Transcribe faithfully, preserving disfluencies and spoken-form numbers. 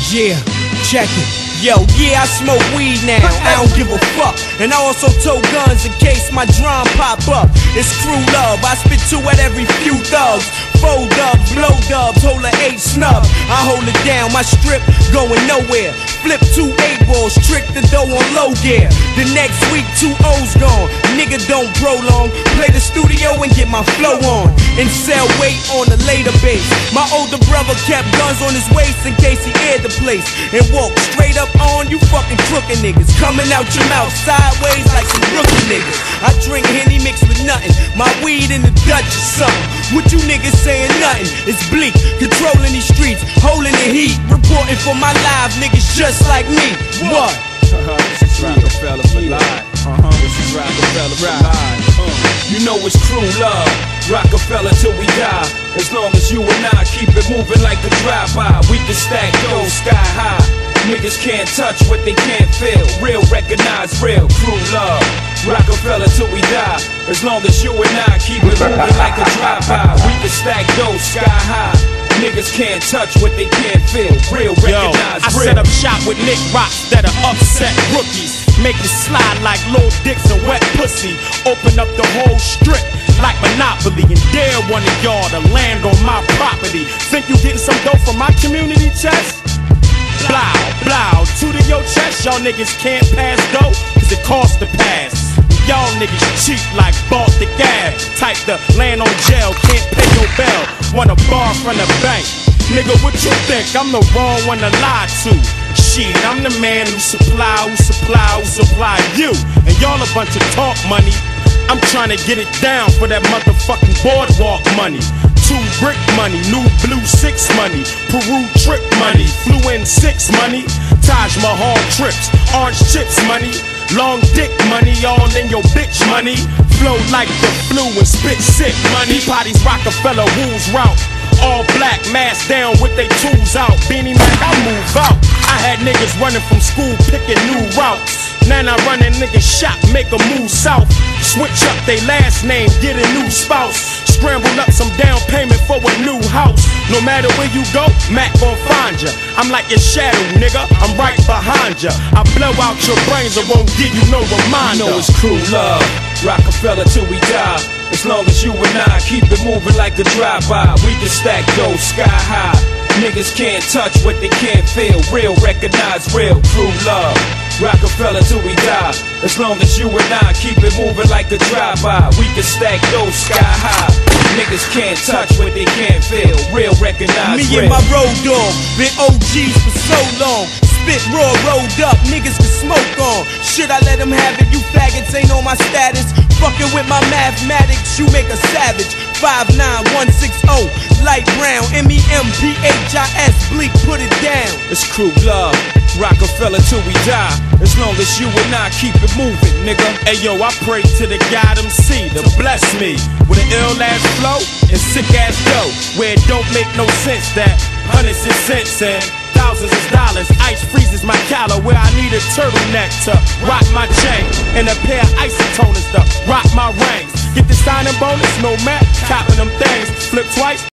Yeah, check it. Yo, yeah, I smoke weed now, I don't give a fuck. And I also tow guns in case my drum pop up. It's Crew Love, I spit two at every few thugs. Four dubs, blow dubs, hold a eight snub. I hold it down, my strip going nowhere. Flip two eight balls, trick the dough on low gear. The next week, two O's gone. Nigga don't prolong, play the studio and get my flow on. And sell weight on the later base. My older brother kept guns on his waist in case he aired the place. And walked straight up on you fucking crooked niggas. Coming out your mouth sideways like some rookie niggas. I drink Henny mixed with nothing. My weed in the Dutch or something. What you niggas saying nothing? It's bleak, controlling these streets, holding the heat, reporting for my live niggas just like me. What? Uh-huh, this is Rockefeller for life. Uh-huh, this is Rockefeller for life. Uh, you know it's Crew Love, Rockefeller till we die. As long as you and I keep it moving like a drive-by, we can stack those sky high. Niggas can't touch what they can't feel. Real recognize real. Crew Love, Rockefeller till we die. As long as you and I keep it moving like a drive-by, we can stack those sky high. Niggas can't touch what they can't feel. Real recognize Yo, I real. set up shop with Nick Rocks that'll upset rookies. Make it slide like little dicks and wet pussy. Open up the whole strip like Monopoly and dare one of y'all to land on my property. Think you getting some dough from my community chest? Blow, blow, two to your chest. Y'all niggas can't pass dough cause it costs to pass. Y'all niggas cheap like Baltic gas. Type to land on jail, can't pay your bail. Want a bar from the bank. Nigga, what you think? I'm the wrong one to lie to. Shit, I'm the man who supply, who supply, who supply you. And y'all a bunch of talk money. I'm trying to get it down for that motherfucking boardwalk money. Two brick money, new blue six money, Peru trip money, flew in six money, Taj Mahal trips, orange chips money, long dick money, all in your bitch money, flow like the flu and spit sick money. Peabody's Rockefeller, who's route, all black, mask down with they tools out, Beanie Mac, I move out. I had niggas running from school picking new routes. Now I run a nigga shop, make a move south. Switch up they last name, get a new spouse. Scramble up some down payment for a new house. No matter where you go, Mac gon' find ya. I'm like your shadow, nigga, I'm right behind ya. I blow out your brains, I won't give you no reminder. You know it's Crew Love, Rockefeller till we die. As long as you and I keep it moving like a drive-by, we can stack those sky high. Niggas can't touch what they can't feel. Real recognize real. Crew Love, Rockefeller till we die. As long as you and I keep it moving like a drive-by, we can stack those sky high. Niggas can't touch what they can't feel. Real recognize Me real. and my road dog, been O Gs for so long. Spit raw, rolled up, niggas can smoke on. Should I let them have it? You faggots ain't on my status. Fucking with my mathematics, you make a savage. Five nine one six zero, light brown, M E M P H I S, bleak, put it down. It's Crew Love, Rockefeller till we die. As long as you and I keep it moving, nigga. Hey yo, I pray to the God M C to bless me with an ill ass flow and sick ass dough, where it don't make no sense that hundreds and cents and thousands is dollars. Ice freezes my collar where I need a turtleneck to rock my chain and a pair of isotoners to rock my rings. Get the signing bonus, no Mac, copping them things. Flip twice.